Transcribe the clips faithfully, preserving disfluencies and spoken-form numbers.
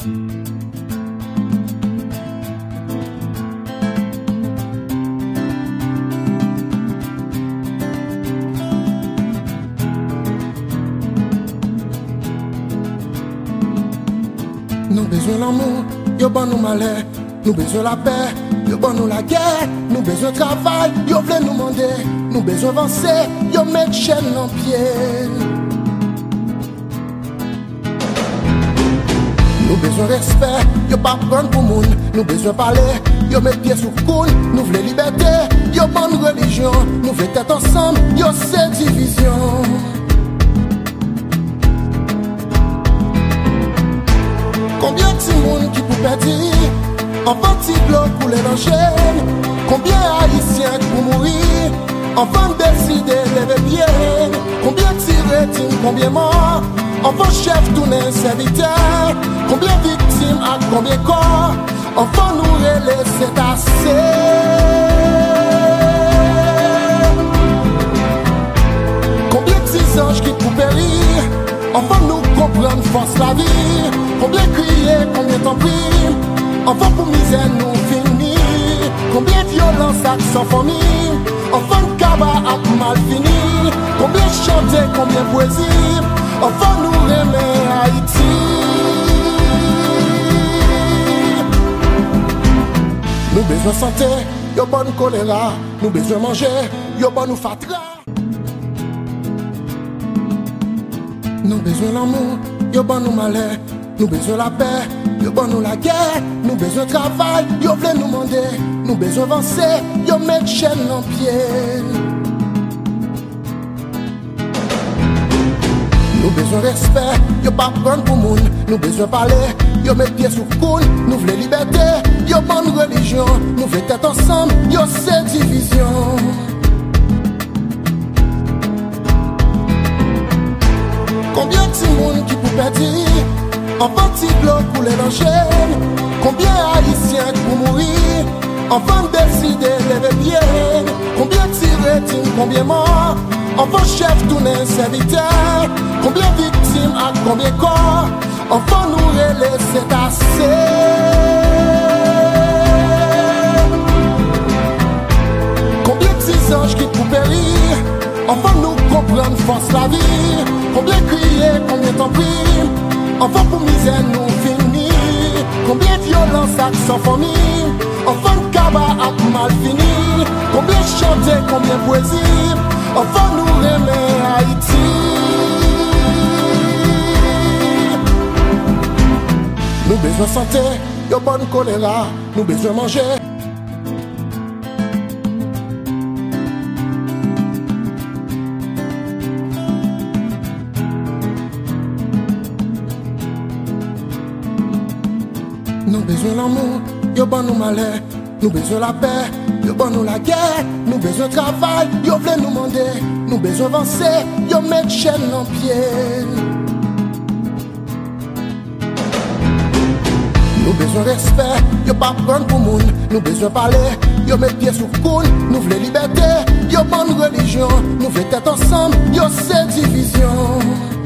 Nous besoin l'amour, yo bon nous malheur. Nous besoin la paix, yo bon nous la guerre. Nous besoin travail, yo vle nous demander. Nous besoin avancer, yo mettre chaîne en pied. Nous besoin respect, yo pas prendre pour moun. Nous besoin parler, yo mettre pied sous coule. Nous voulons liberté, yo bonne religion. Nous voulons être ensemble, yo c'est division. Combien de monde qui peut perdre en petit bloc pour les chaîne? Combien haïtiens pour mourir? Enfant décider lever pied. Combien de rétines, combien morts? Enfant chef tourner serviteur. Combien de victimes à combien corps? Enfant nous relais c'est assez. Combien de six anges qui pour périr? Enfant nous comprendre force la vie. Combien crier, combien t'en prie? Enfant pour misère nous finir. Combien de violence à sans famille? Enfant de cabas à mal fini. Combien chanter, combien poésie? Enfant nous remet Haïti. Nous besoin santé, yo bon choléra. Nous besoin manger, yo bon nous fatra. Nous besoin l'amour, yo bon nous malheur. Nous besoin la paix, yo bon nous la guerre. Nous besoin travail, yo vle nous demander. Nous besoin avancer, yo mettre chaîne en pied. Nous besoin respect, yo pas prendre pour moun. Nous besoin parler, yo mettre pied sous coule. Nous voulons liberté, yo bonne religion. Nous voulons être ensemble, yo c'est division. Combien de monde qui peut perdre en petit bloc pour les chaîne? Combien haïtiens pour mourir? Enfant décider lever pied. Combien de rétines, combien morts? Enfant chef tourner serviteur. Combien de victimes à combien corps? Enfant nous relais c'est assez. Combien de six anges qui pour périr? Enfant nous comprendre force la vie. Combien crier, combien t'en prie? Enfant pour misère nous finir. Combien de violence à sans famille? Enfant de cabas à mal fini. Combien chanter, combien poésie? Enfant nous remet Haïti. Nous besoin santé, yo bonne choléra. Nous besoin manger. Nous besoin l'amour, yo bon nous malheur. Nous besoin la paix, yo bon nous la guerre. Nous besoin travail, yo vle nous demander. Nous besoin avancer, yo mettre chaîne en pied. Nous besoin respect, yo pas prendre pour moun. Nous besoin parler, yo mettre pied sous coule. Nous voulons liberté, yo bonne religion. Nous voulons être ensemble, yo c'est division.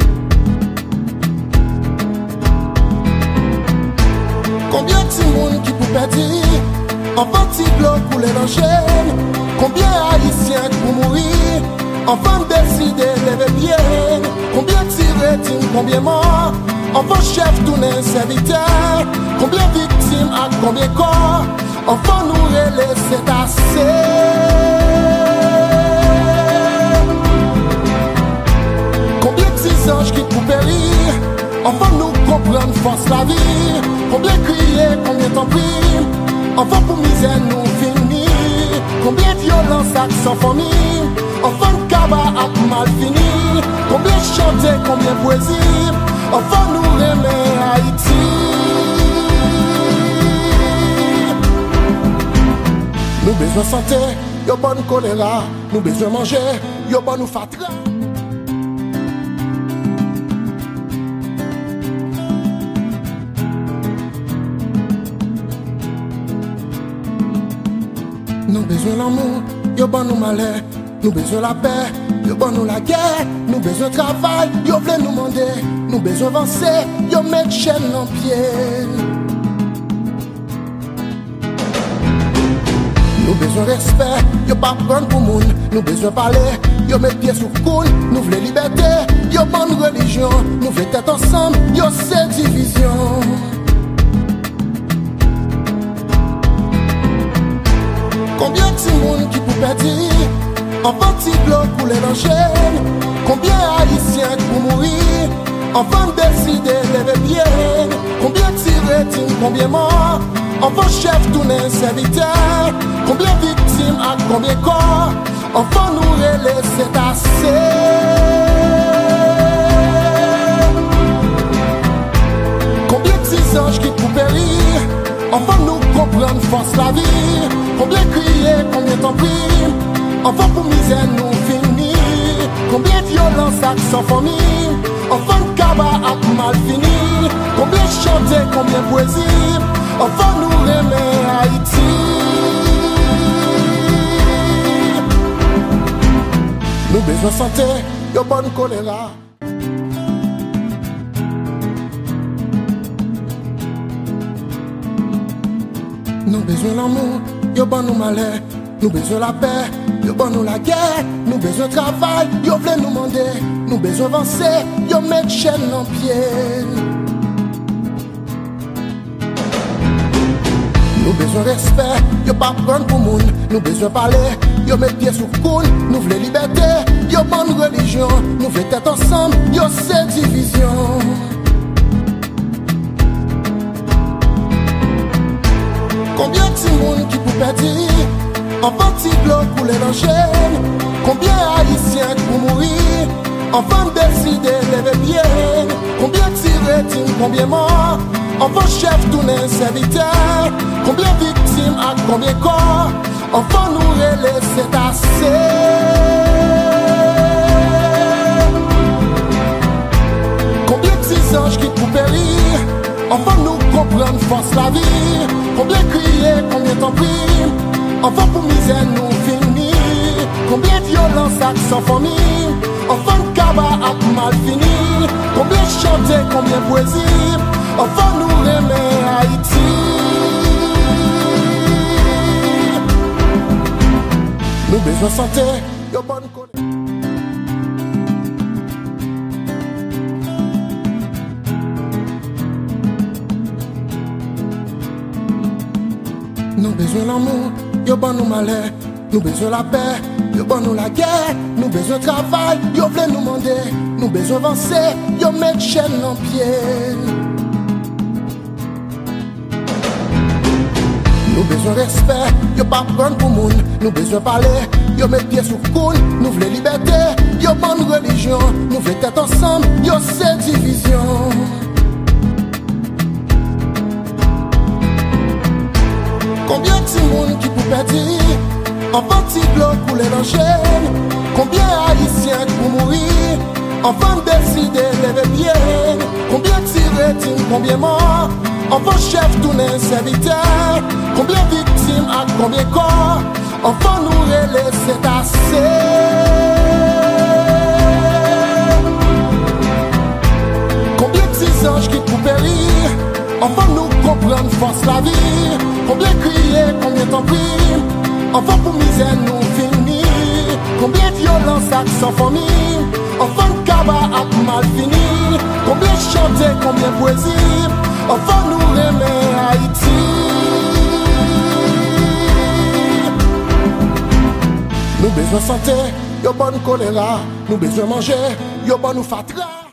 Combien de monde qui peut perdre en petit bloc pour les chaîne? Combien haïtiens pour mourir? Enfant décider lever pied. Combien de rétines, combien morts? Enfant chef tourner serviteur. Combien de victimes à combien corps? Enfant nous relais c'est assez. Combien de six anges qui pour périr? Enfant nous comprendre force la vie. Combien crier, combien t'en prie? Enfant pour misère nous finir. Combien de violence à sans famille? Enfant de cabas à mal fini. Combien chanter, combien poésie? Enfant nous remet Haïti. Nous besoin santé, yo bonne choléra. Nous besoin manger, yo bon nous fatra. Nous besoin l'amour, yo bon nous malheur. Nous besoin la paix, yo bon nous la guerre, nous besoin de travail, yo vle nous demander, nous besoin avancer, yo mettre chaîne en pied. Nous besoin respect, yo pas prendre pour moun, nous besoin parler, yo mettre pied sous coule, nous voulons liberté, yo bonne religion, nous voulons être ensemble, yo c'est division. Combien de monde qui peut perdre, enfant petit bloc pour les chaîne, combien haïtiens pour mourir, enfant décider lever pied, combien de rétines, combien morts, enfant chef tourner serviteur, combien de victimes à combien de corps, enfant nous relais c'est assez. Combien de petits anges qui pour périr, enfant nous comprendre force la vie, combien crier, combien t'en prie, enfant pour misère nous finir, combien de violence à sans famille, enfant de cabas à mal fini, combien chanter, combien poésie, enfant nous remet Haïti. Nous besoin santé, yo bonne choléra. Nous besoin l'amour, yo bon nous malheur. Nous besoin la paix, yo bon nous la guerre. Nous besoin travail, yo vle nous demander. Nous besoin avancer, yo mettre chaîne en pied. Nous besoin respect, yo pas prendre pour moun. Nous besoin parler, yo mettre pied sous coule. Nous voulons liberté, yo bonne religion. Nous voulons être ensemble, yo c'est division. Combien de monde qui peut perdre, enfant petit bloc pour les chaîne, combien haïtiens pour mourir, enfant décider lever pied, combien de rétines, combien morts, enfant chef tourner serviteur, combien de victimes à combien de corps, enfant nous relais c'est assez. Combien de petits anges qui pour périr, enfant nous comprendre force la vie, combien crier, combien t'en prie, enfant pour misère nous finir, combien de violence à sans famille, enfant de cabas à mal fini, combien chanter, combien poésie, enfant nous remet Haïti. Nous besoin santé, yo bonne colère. Nous besoin l'amour, yo bon nous malheur. Nous besoin la paix, yo bon nous la guerre. Nous besoin travail, yo vle nous demander. Nous besoin avancer, yo mettre chaîne en pied. Nous besoin respect, yo pas prendre pour moun. Nous besoin parler, yo mettre pied sous coule. Nous voulons liberté, yo bonne religion. Nous voulons être ensemble, yo c'est division. Combien de monde qui peut perdre, enfant petit bloc pour les chaîne, combien haïtiens pour mourir, enfant décider lever pied, combien de rétines, combien morts, enfant chef tourner serviteur, combien de victimes à combien de corps, enfant nous relais c'est assez. Combien de petits anges qui pour périr, enfant nous comprendre force la vie, combien crier, combien t'en prie, enfant pour misère nous finir, combien de violence à sans famille, enfant de cabas à mal fini, combien chanter, combien poésie, enfant nous remet Haïti. Nous besoin santé, yo bonne choléra, nous besoin manger, yo bon nous fatra.